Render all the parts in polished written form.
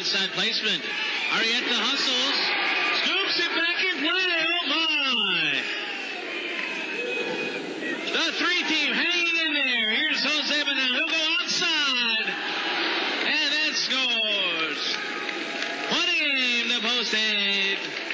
outside placement. Arrieta hustles. Scoops it back in play. Oh, my. The 3-team hanging in there. Here's Jose Bernal. He'll go outside. And that scores. What a game, the post eight.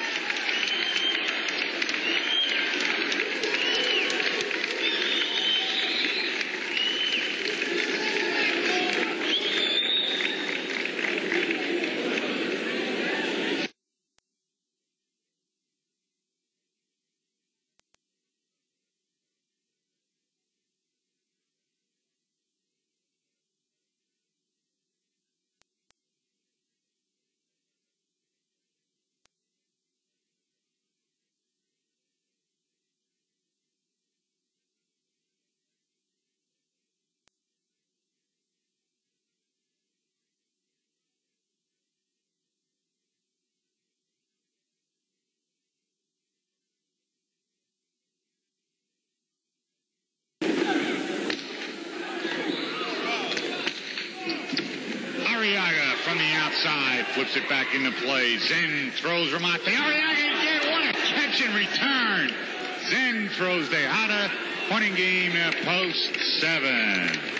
Arriaga from the outside flips it back into play. Zen throws Ramate. Arriaga again. What a catch and return. Zen throws Tejada. Pointing game, post 7.